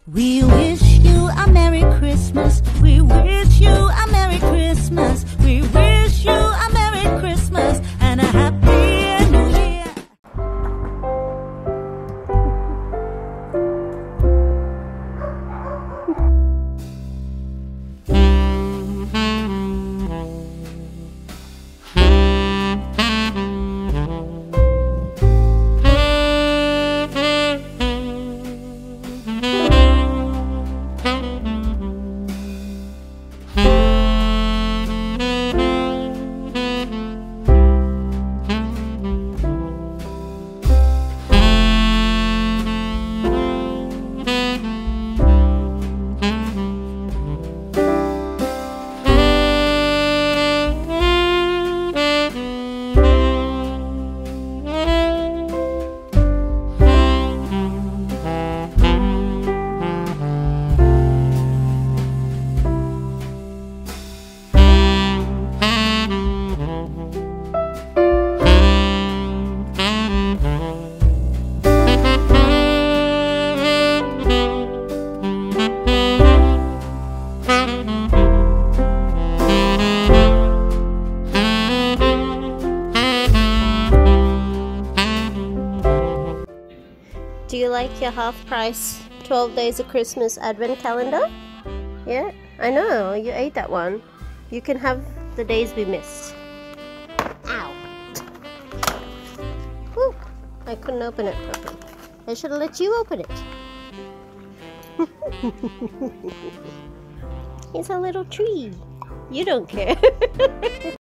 We wish you a Merry Christmas. We wish you a Merry Christmas. We wish you a Merry Christmas and a Happy New Year. Do you like your half price 12 Days of Christmas Advent calendar? Yeah, I know, you ate that one. You can have the days we missed. Ow! Whew, I couldn't open it properly. I should have let you open it. It's a little tree. You don't care.